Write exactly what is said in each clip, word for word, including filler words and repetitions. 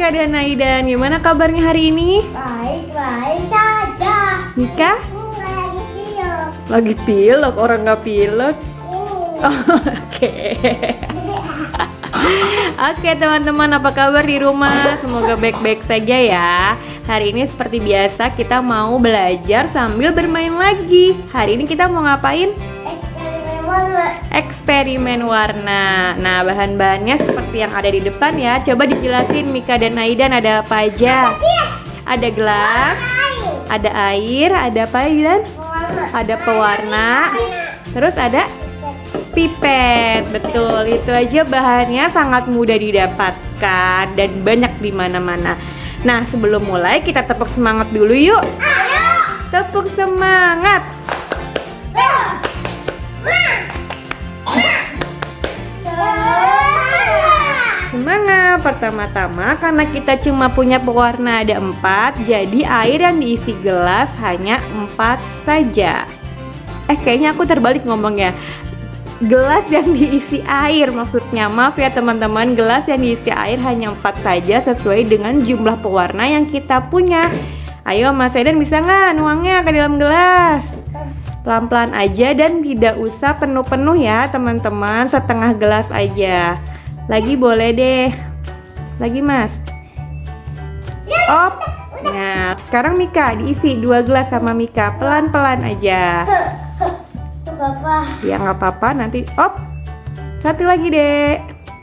Mika dan Aidan, gimana kabarnya hari ini? Baik-baik saja. Mika? Lagi pilek. Lagi pilek, orang nggak pilek. Uh. Oh, Oke. Oke teman-teman, apa kabar di rumah? Semoga baik-baik saja ya. Hari ini seperti biasa kita mau belajar sambil bermain lagi. Hari ini kita mau ngapain? Eksperimen warna. Eksperimen warna. Nah, bahan-bahannya seperti yang ada di depan ya. Coba dijelasin Mika dan Aidan, ada apa aja? Ada gelas, ada air, ada apa Aidan? Ada pewarna, terus ada pipet. Betul, itu aja bahannya sangat mudah didapatkan dan banyak di mana-mana. Nah, sebelum mulai kita tepuk semangat dulu yuk. Ayo. Tepuk semangat. Semangat. Pertama-tama karena kita cuma punya pewarna ada empat, jadi air yang diisi gelas hanya empat saja. Eh, kayaknya aku terbalik ngomongnya. Gelas yang diisi air maksudnya, maaf ya teman-teman, gelas yang diisi air hanya empat saja sesuai dengan jumlah pewarna yang kita punya. Ayo Mas Aidan, bisa nggak nuangnya ke dalam gelas? Pelan-pelan aja dan tidak usah penuh-penuh ya teman-teman, setengah gelas aja. Lagi boleh deh. Lagi Mas. Op. Nah, sekarang Mika diisi dua gelas sama Mika, pelan-pelan aja. Papa. Ya nggak apa-apa, nanti op. Satu lagi deh.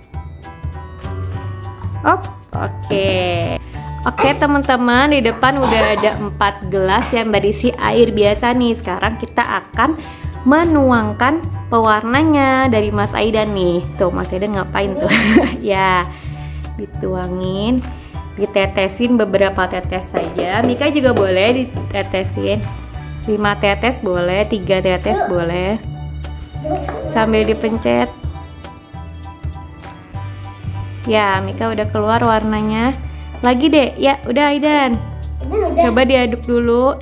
Op. Oke. Oke teman-teman, di depan udah ada empat gelas yang berisi air biasa nih. Sekarang kita akan menuangkan pewarnanya dari Mas Aidan nih. Tuh Mas Aidan ngapain tuh? Ya, dituangin, ditetesin beberapa tetes saja. Mika juga boleh ditetesin. lima tetes boleh, tiga tetes boleh. Sambil dipencet. Ya, Mika udah keluar warnanya. Lagi deh, ya udah Aidan. Coba diaduk dulu.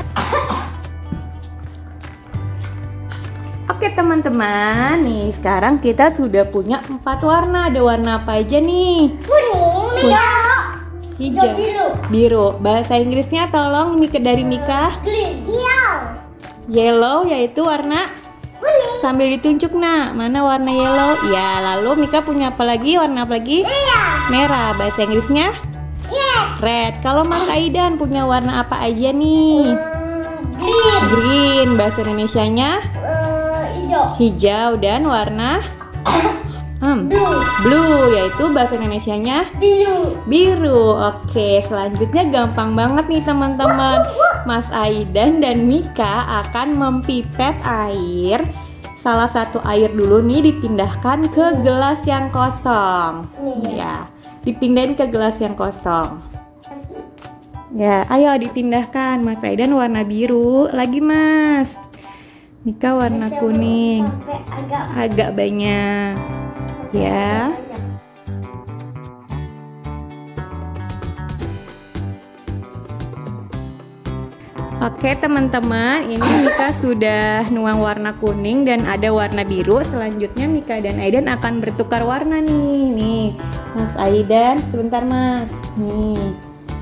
Oke teman-teman, nih sekarang kita sudah punya empat warna. Ada warna apa aja nih? Kuning, hijau, hijau, biru. biru. Bahasa Inggrisnya tolong Mika dari Mika. Green, hijau. Yellow yaitu warna Kuning. sambil ditunjuk nak, mana warna yellow? Ya, lalu Mika punya apa lagi? Warna apa lagi? Merah. Merah. Bahasa Inggrisnya Yes. red. Kalau Mas Aidan punya warna apa aja nih? Green. Green. Bahasa Indonesianya Uh, hijau. hijau dan warna hmm, Blue. blue yaitu bahasa Indonesianya Biru. biru. Oke, selanjutnya gampang banget nih teman-teman. Mas Aidan dan Mika akan mempipet air. Salah satu air dulu nih dipindahkan ke gelas yang kosong. Ya, dipindahin ke gelas yang kosong. Ya, ayo dipindahkan. Mas Aidan warna biru, lagi Mas. Mika warna kuning. Sampai agak Agak banyak. Ya. Oke teman-teman, ini Mika sudah nuang warna kuning dan ada warna biru. Selanjutnya Mika dan Aidan akan bertukar warna nih. Nih, Mas Aidan, sebentar Mas. Nih.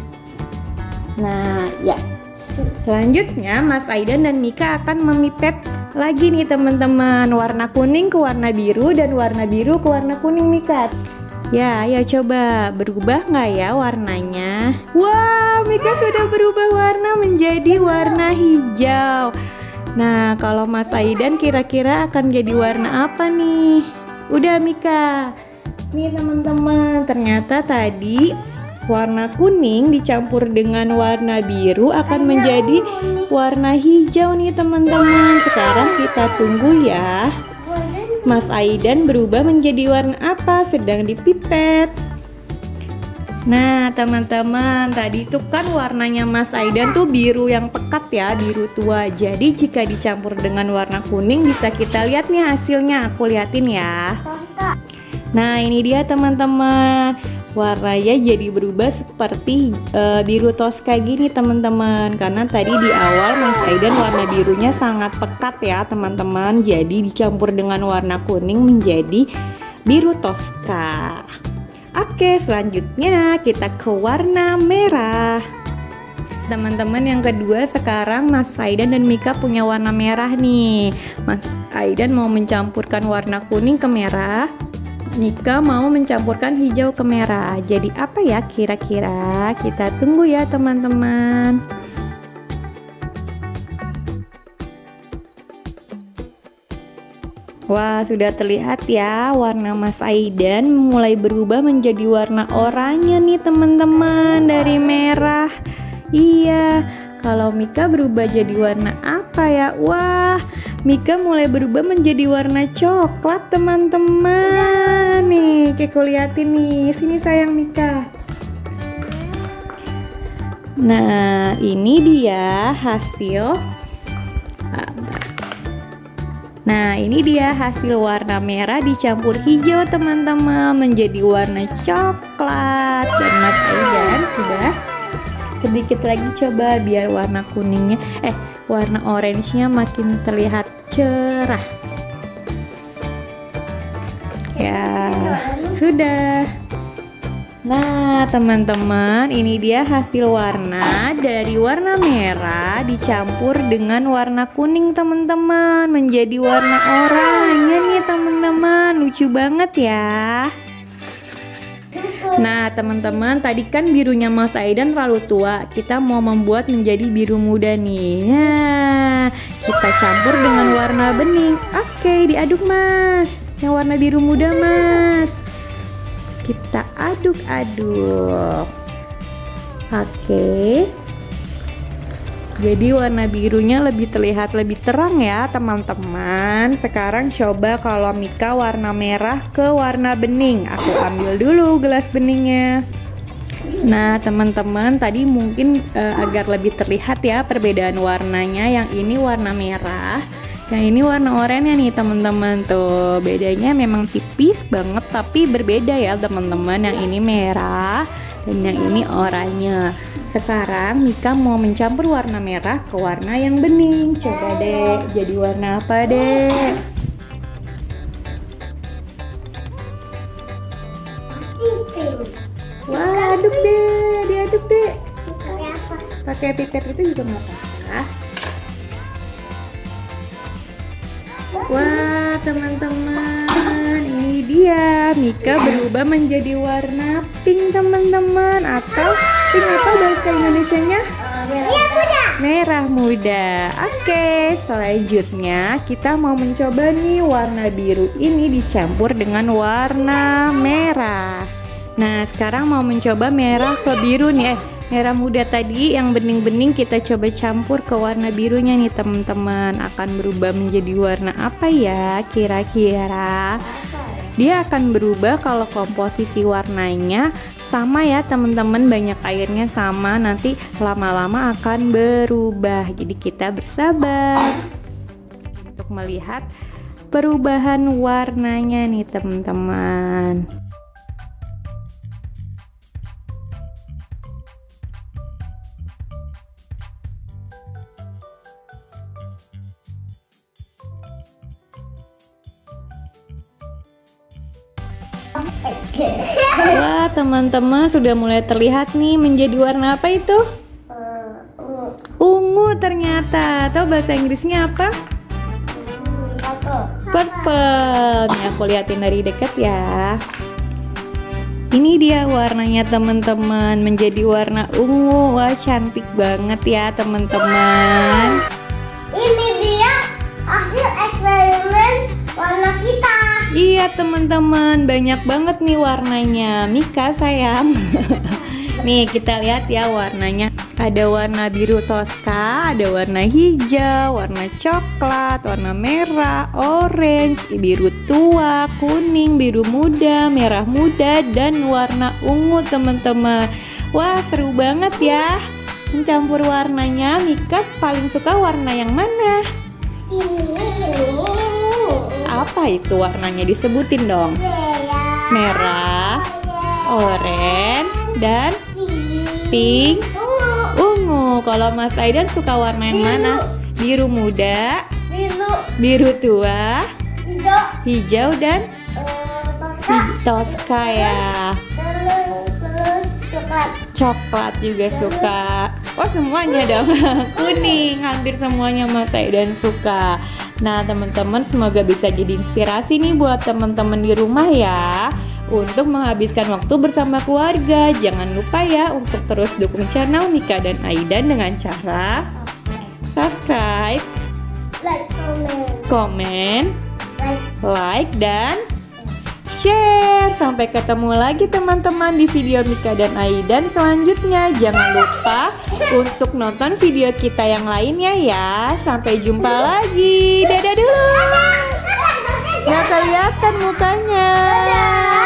Nah, ya. Selanjutnya Mas Aidan dan Mika akan memipet lagi nih teman-teman, warna kuning ke warna biru dan warna biru ke warna kuning Mika. Ya, ayo coba berubah nggak ya warnanya? Wah, Mika sudah berubah warna menjadi warna hijau. Nah, kalau Mas Aidan kira-kira akan jadi warna apa nih? Udah Mika. Nih teman-teman, ternyata tadi warna kuning dicampur dengan warna biru akan menjadi warna hijau nih teman-teman. Sekarang kita tunggu ya. Mas Aidan berubah menjadi warna apa? Sedang dipipet. Nah teman-teman, tadi itu kan warnanya Mas Aidan tuh biru yang pekat ya, biru tua. Jadi jika dicampur dengan warna kuning bisa kita lihat nih hasilnya. Aku liatin ya. Nah ini dia teman-teman, warnanya jadi berubah seperti uh, biru toska gini teman-teman. Karena tadi di awal Mas Aidan warna birunya sangat pekat ya teman-teman. Jadi dicampur dengan warna kuning menjadi biru toska. Oke, selanjutnya kita ke warna merah. Teman-teman, yang kedua sekarang Mas Aidan dan Mika punya warna merah nih. Mas Aidan mau mencampurkan warna kuning ke merah, Mika mau mencampurkan hijau ke merah. Jadi apa ya kira-kira? Kita tunggu ya teman-teman. Wah, sudah terlihat ya warna Mas Aidan mulai berubah menjadi warna oranye nih teman-teman, dari merah. Iya, kalau Mika berubah jadi warna apa ya? Wah, Mika mulai berubah menjadi warna coklat teman-teman. Nih, Keko liatin nih, sini sayang Mika. Nah, ini dia hasil Nah, ini dia hasil warna merah dicampur hijau teman-teman menjadi warna coklat. Dan Mas Aidan sudah sedikit lagi coba biar warna kuningnya eh warna orange-nya makin terlihat cerah. Ya, sudah. Nah, teman-teman, ini dia hasil warna dari warna merah dicampur dengan warna kuning teman-teman menjadi warna oranye nih teman-teman. Lucu banget ya. Nah, teman-teman, tadi kan birunya Mas Aidan terlalu tua. Kita mau membuat menjadi biru muda nih. Nah, kita campur dengan warna bening. Oke, diaduk Mas. Yang warna biru muda Mas. Kita aduk-aduk. Oke. Jadi warna birunya lebih terlihat lebih terang ya teman-teman. Sekarang coba kalau Mika warna merah ke warna bening. Aku ambil dulu gelas beningnya. Nah teman-teman, tadi mungkin uh, agar lebih terlihat ya perbedaan warnanya. Yang ini warna merah, yang ini warna oranye nih teman-teman. Tuh bedanya memang tipis banget tapi berbeda ya teman-teman. Yang ini merah dan yang ini oranye. Sekarang Mika mau mencampur warna merah ke warna yang bening. Coba deh, jadi warna apa deh? Wah, aduk deh, diaduk deh. Pakai pipet itu juga nggak apa-apa. Wah, teman-teman, ini dia Mika berubah menjadi warna pink teman-teman. Atau pink apa bahasa Indonesianya? Merah muda. Merah muda. Oke, selanjutnya kita mau mencoba nih warna biru ini dicampur dengan warna merah. Nah, sekarang mau mencoba merah ke biru nih. Eh, merah muda tadi yang bening-bening kita coba campur ke warna birunya nih teman-teman. Akan berubah menjadi warna apa ya kira-kira? Dia akan berubah kalau komposisi warnanya sama ya teman-teman, banyak airnya sama, nanti lama-lama akan berubah. Jadi kita bersabar untuk melihat perubahan warnanya nih teman-teman. Wah, teman-teman sudah mulai terlihat nih menjadi warna apa itu? Ungu ternyata. Tahu bahasa Inggrisnya apa? Purple. Nih aku liatin dari dekat ya. Ini dia warnanya teman-teman, menjadi warna ungu. Wah, cantik banget ya teman-teman. Ini dia hasil eksperimen warna kita. Iya teman-teman, banyak banget nih warnanya. Mika sayang. Nih kita lihat ya warnanya. Ada warna biru toska, ada warna hijau, warna coklat, warna merah, orange, biru tua, kuning, biru muda, merah muda, dan warna ungu teman-teman. Wah, seru banget ya mencampur warnanya. Mika paling suka warna yang mana? Ini, ini. Apa itu warnanya? Disebutin dong. Merah, Merah, oranye, dan pink, pink, ungu. Kalau Mas Aidan suka warna yang mana? Biru muda, biru, biru tua, hijau, hijau, dan eh, toska, toska ya. dan coklat. Coklat juga suka. Oh semuanya dong. Kuning, hampir semuanya Mas Aidan suka. Nah teman-teman, semoga bisa jadi inspirasi nih buat teman-teman di rumah ya, untuk menghabiskan waktu bersama keluarga. Jangan lupa ya untuk terus dukung channel Mika dan Aidan dengan cara subscribe, Like, comment, komen, like. like, dan share. Sampai ketemu lagi teman-teman di video Mika dan Aidan selanjutnya. Jangan lupa untuk nonton video kita yang lainnya ya. Sampai jumpa lagi. Dadah dulu. Nggak kelihatan mukanya. Dadah.